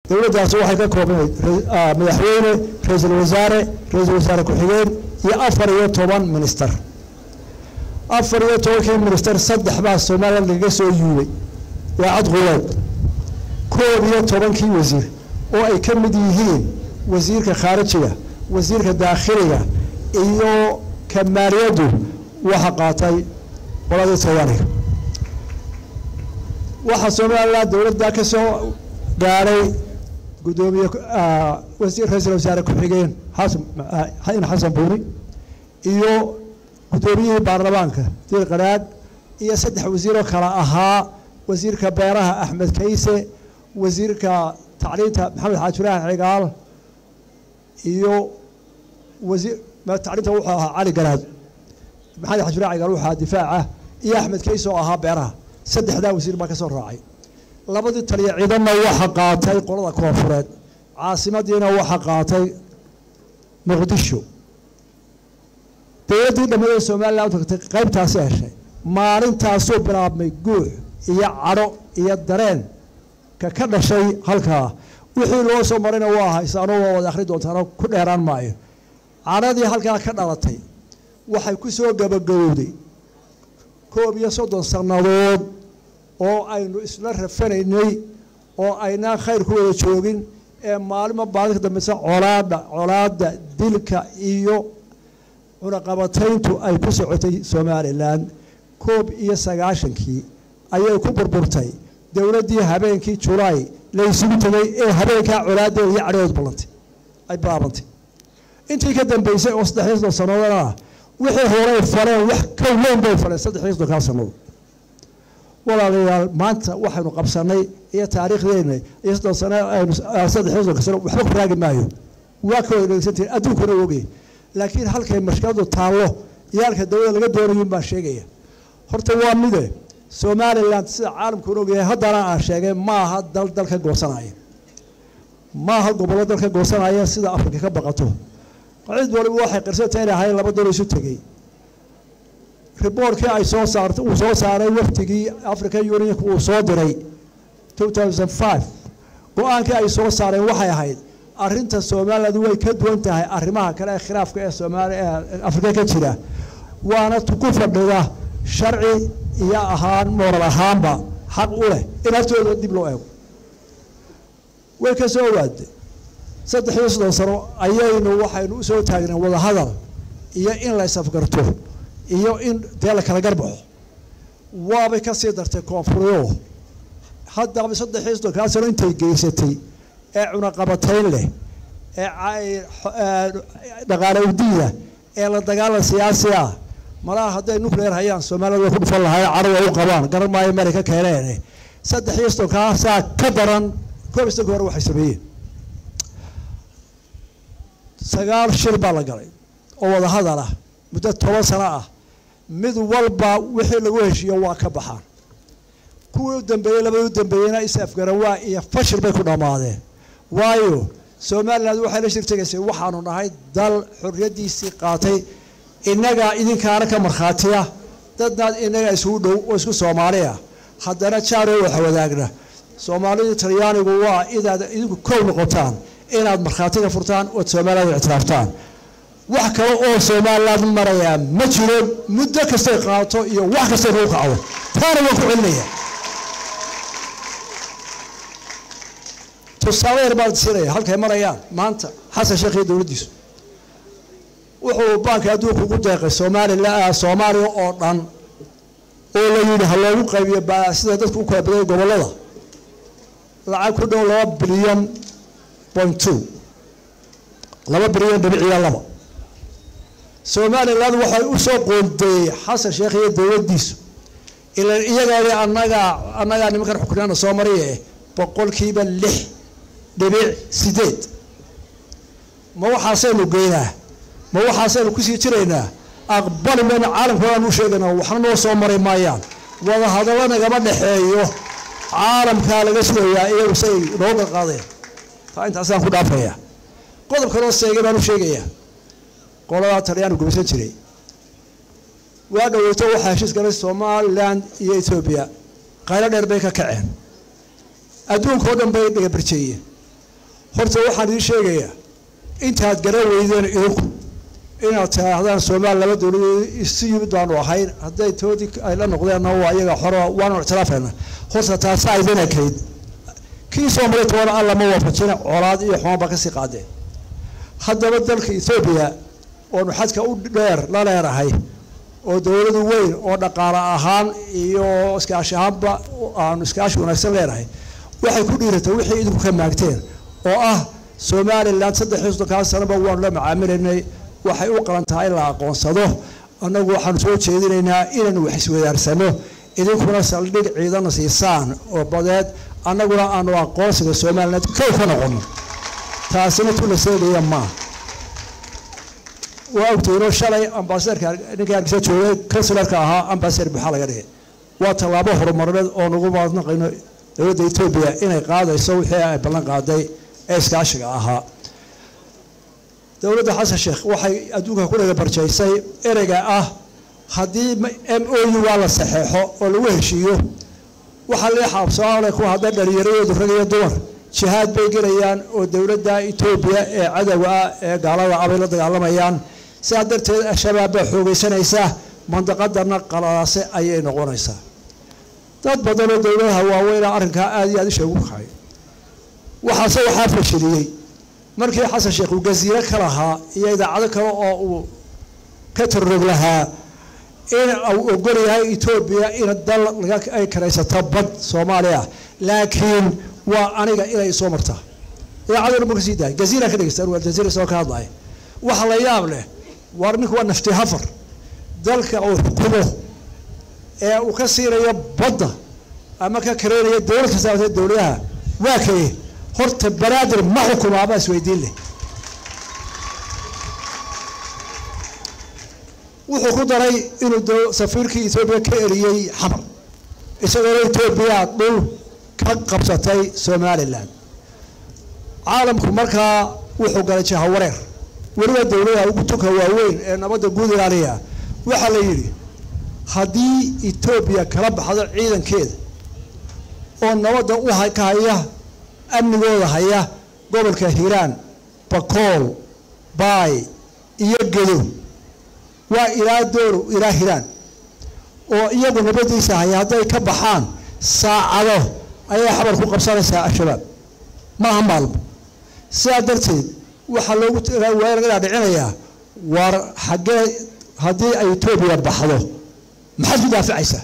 dowladdaas waxay ka koobnayd madaxweyne ra'iisul wasaare ku-xigeen iyo 14 minister 14 minister saddex baa Soomaaliya laga soo yuubay waa cad quleed 11 wasiir oo ay ka mid yihiin wasiirka khaarijiga wasiirka daakhiliga iyo kamariyadu waxa qaatay qolada Soomaaliya waxa Soomaaliya dowladda ka soo gaaray gudoomiye wasiir ra'iisul wasaare ku-xigeen Xasan Buuri iyo gudoomiyaha baarlamaanka Diir Qaraad iyo saddex wasiir oo kala ahaa wasiirka beeraha Axmed Kayse wasiirka tacliinta Maxamed Xaajiraan Cigaal iyo wasiir tacliinta wuxuu ahaa Cali Garaad Maxamed Xaajiraan Cigaal waxa difaaca iyo Axmed Kayse oo ahaa beeraha saddexda wasiir baa ka soo raacay labadii taliye ciidamada waxa qaatay qolada koonfureed caasimadiina waxa qaatay Muqdisho dowladda dhammaanaysa Soomaaliland tagtay qaybtaas heshay maalintaas oo bilaabmay guux iyo caro iyo dareen ka dhashay halka wixii loo soo marina waa haysan oo wada akhri doontaan ku dheeraan maayo caradii halka ka dhalatay waxay ku soo gabagabowday 30 sanadood oo aynu isla rafanaynay oo ayna khayr ku wada joogin ee maalmo baadka dambaysa colaada dilka iyo cunaqabatayntu ay ku socotay Soomaaliland 19 ayay ku burburtay dowladii habeenkii July la isugu tagay ee habeenka colaada iyo carood balantay ay baabantay intii ka dambaysay oo 3 sanadood wixii hore faleen wax ka weyn bay faleen 3 sanadood walaalayaal maanta waxaanu qabsanay iyo taariikhdeena iyo 3 sano waxba ku raagi maayo waa ka wanaagsantii adduunkuna ogeey laakiin halkay mashkadu taalo yaalka dawladda laga doonayo baa sheegaya horta waa mide Soomaaliland sida caalamku ogeeyay haddana aan sheegay maaha dalka goosanaya maaha gobolada dalka goosanaya sida Afrika ka baqato cid waliba waxay qarsatay inay laba dal isu tagay reportkii ay soo saartay uu soo saaray waqtigii African Union uu soo diray 2005 go'aankii ay soo saareen waxay ahayd arrinta Soomaaliland way ka duwan tahay arrimaha kale ee khilaafka ee Soomaaliya Afrika ka jira waana ku fadhida sharci iyo ahaan moral ahaanba xaq u leh in hortooda dib loo eego way ka soo waaday 3 sano ayaynu waxaynu u soo taagnaa wada hadal iyo in la isafgarto iyo in deel kala garbaxo waaba ka sii dartay koonfuriyo hadda 3 sano intay geysatay ee cunaqabatayn leh ee dhaqaale udiya ee la dagaalka siyaasiga malaha haday nuclear hayaan Soomaaliland ku dhufan lahayd carada u qabaan garan maayo Amerika keeneen 3 ka daran koobista hore waxay sameeyeen 9 shir baa la galay oo wada hadal ah muddo 10 sano ah mid walba wixii lagu heshiyo waa ka baxaan kuwii dambeeyay labadii dambeeyayna isafgaran waa iyo fashil bay ku dhamaadeen waayo Soomaaliland waxay la shirtagaysay waxaanu nahay dal xorriyadiisii qaatay inaga idinkaana ka marxaatiya dadna inaga isku dhow oo isku Soomaaliya haddana jaaro waxa wadaagna Soomaalida Talyaanigu waa idinku koow noqotaan inaad marxaatiga furtaan oo Soomaaliland ictiraaftaan wax kale oo Soomaaliland maraya ma jiro muddo kasta qaato iyo wax kasta oo kacdo taana waa ku celinaya تصاوير بعد سرية هل كمان ريان ما أنت حسن شيخ دولديس وحو بانك أدوك وقدك الصومالي لا صومالي أوطن أولا يدي هلا وقاية باسدة تدكو كابري قبل الله لعب كله $1 بليون 2 $1 بليون دبيعي الله صومالي لا وحي أسوق ودي حسن شيخ دولديس إلا إيجاري أننا نمكن حكومة الصومالية بقول كيبا لح دبيع سيدات ما هو حاصل وجينا ما هو حاصل وكسي ترينا أقبل من العالم هو نشيدنا وحنا صومري مايان والله هذا وانا قبل حيو عالم كان لقسمه يا إيه وسي روض القضية فأنت أصلا خد فيها قدر كروس سيجنا نشيجيا قولوا تريان وقبسين تري وهذا يتوه حاشيس كان Somaliland إثيوبيا قال دربيك كعين أدون كودن بيد برشية horta waxaan idin sheegayaa intaad garan weydeen idinku inaad taahdaan Soomaaliya laba dawladood isu yimid baanu ahayn hadday toodii ay la noqdeenna waa iyaga xoro waanu ictiraafayna horta taas ay danakeyd kii Soomaaliya toona alla ma waafajina colaad iyo xumaan ba ka sii qaadeen haddaba dalka Ethiopia oo xadka u dheer la leeyahay oo dawladu weyn oo dhaqaale ahaan iyo iskaashi ahaanba aan iskaashi wanaagsan leeyahay waxay ku dhiiratay wixii idinku ka maagteen oo ah Somaliland 3 sanaba waan la macaamilaynay waxay u qalan tahay la aqoonsado anagu waxaan soo jeedinaynaa inaan wax isweydarsano idinkuna saldhig ciidan siisaan oo badeed anaguna aanu aqoonsiga Somaliland ka noqono taasina tula seedaya ma وأوتيرو شلي أمباسدر كان كسر كسر كها أمباسدر بحالة كده وطلبه هرمرد أو نقول بعضنا قينا يود إثيوبيا إن قاعدة يسوي حياة بلان قاعدة إيش كاشجعها دولة حسن الشيخ وحي أدوك كل برشيسي إرجع هدي MOU على صحيحه والوهشيو وحلي حافظ على كوا هذا دريري ودفرقي الدور شهاد بيجريان ودولة دا إثيوبيا عدوى قالوا قبل ضيعوا ميان سادرت الشباب حوجي سنيسة منطقة درنا قلاصة أي نقونيسة تد بدل الدولة هواوين أرنكها هذه شيء خاي وحصل حافل شديد مركي حسن شيخ وجزيرة كلها إذا عدك أو كتر رجلها إن أو قريها إثيوبيا إن الدل لقاك أي كريسة تبض صوماليا لكن وأنا إلى صومرته يا عدل مركزيدا جزيرة كريسة والجزيرة سواء كهذا وحلا يابله وارنك ونفتي هفر ذلك أو حكومه وكسير يبضه أما ككرير الدولة كسرت الدولة واكي هرت برادر ما حكم عباس ويدله وحكومة رأي إنه سفير كي إثيوبيا كيري حمر إسرائيل إثيوبيا دول كقبضتي سوماليلاند عالمكم مركا وحكومة جهورير ولو الدولة وقتك هواوين نبض جود عليها وحليري هذه إثيوبيا كلب هذا عيدا كذا ونبض وهاي كهيا أمن ولا هيا قبل كهيران بقول باي يجلو وإلى دور إلى هيران ويجوا نبض يساعي هذا كبحان ساعة أي حبر فوق بصار ساعة شباب ما هم بالب سادرتي وحلوت ويرجع دعينا ور حاجة هذه إثيوبيا بحضه ما حد يدافع عيسى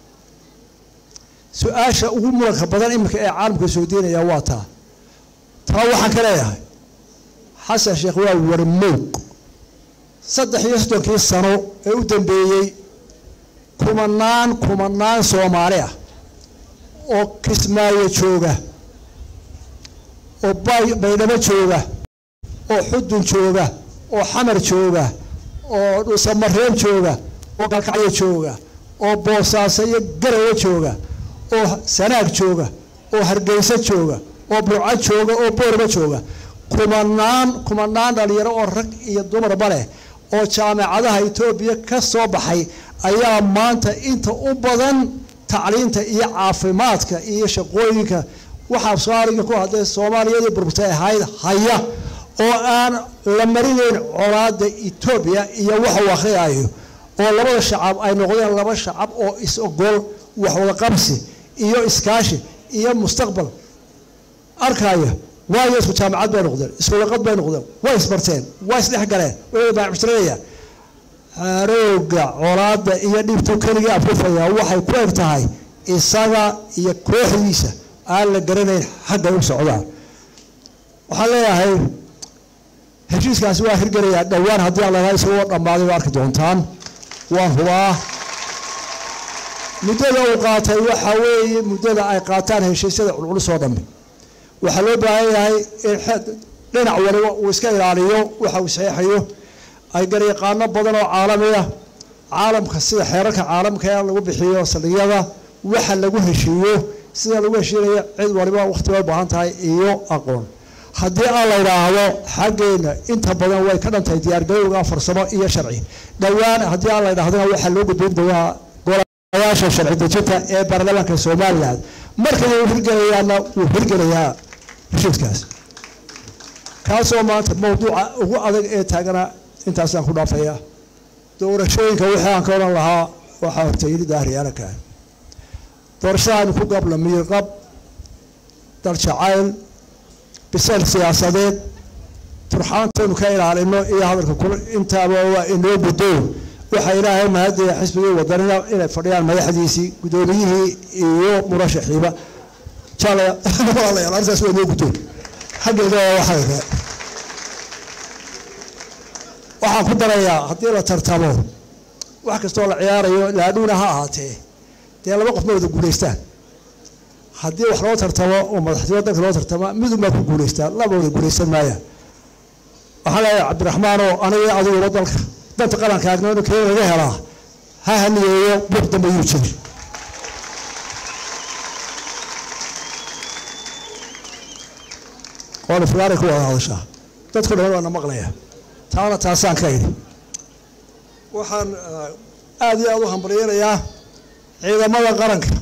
سؤال أمورك بدل إمك عالم كسودين يا واتا تروح كلاها حسن الشيخ ورموك صدق يصدق السنة يودن بيجي كمانان سوماليا أو كسماية شوجة أو بينما شوجة أو حد شوجة أو حمر شوجة أو سمرهم شوجة أو كعية شوجة أو بوساسية جرية شوجة أو سناك شوجة أو هرجيسة شوجة أو برعات شوجة أو بوربة شوجة كمانان دليرة أو رك يدمر بله أو جامعة إثيوبيا كصباحي أيام ما أنت أبداً تعليمك إيه عافماتك إيه شقويك وحصارك كو هذا الصومالية بربطة هيا أو أنا لما رينا عراد إثيوبيا إيه وحوا خيايه أو لبض الشعب أي نقول لبض الشعب أو إسقول وحوا قبسي إيه إسكاشي إيه مستقبل أركايه وايس وجامعات بين نقدر إسقولات بين نقدر وايس مرتين وايس لحقرين ويبقى عشرية روجا عراد يدي توكلي أفوفيا وحي كويف تاعي الساعة يكويف ليسا قال جرينا حد يوسع عذار وحلا هاي هجيس كاسوا هرجريا دوار هدي على هاي سوى رمادي وارك دونتان وهو مدة أوقات وحوي مدة أوقاتان هالشيء سيد على صادم وحلو بهاي هاي الحد لنا عوري وسكير عليه وحوي سيحيه أي قرية قانا بدنا عالمية عالم خاصية حركة عالم كيان لو بحيو صديقة وحل لو هشيو سيدا لو هشيو عيد وربا وقت وبهانتها إيو أقول هدي الله يراهو حقنا أنت بدنا وين كنا تيار جوجا فرصة إيه شرعي دوان هدي الله يراهو وحل لو بدون دوا قواش شرعي دجتا إيه برلمان كسوماليا مركز وفرقنا وفرقنا شوف كاس kaasoo maanta mawduuca ugu adag ee taagana intaasaan ku dhaafaya doorashooyinka wixii aan ka odhan lahaa waxaa hortayni daahriyaana kaan doorashadaanu ku gabla miirqab dal jacayl bisayl siyaasadeed turxaantaynu ka ilaalino iyo hadalka kule intaaba waa inoo guddow waxaa ilaahay mahadaya xisbigii wadanina inay fadhiyaan madaxdiisii guddoomiyihii iyo murashaxiiba jaalaya walaalayaal arrintaas waa inoo guddow xaggeeda waxaan ku darayaa haddii la tartamo wax kastoo la ciyaarayo laadhuuna ha ahaatee dee laba qof ma wada guulaystaan haddii wax loo tartamo oo madaxtooyada dalka loo tartama midunbaa ku guulaystaan laba wada guulaysan maaya waxaan leeyahay cabdiraxmaan oo aniga adiguna dalka danta qaranka agnoonu keen laga helaa ha haniyeeyo buuq dambe yuu jiri waana fugaaray ku wada hadashaa dadku dhan waana maqlaya taana taasaan ka idhi waxaan aad iyo aad u hambalyaynayaa ciidamada qaranka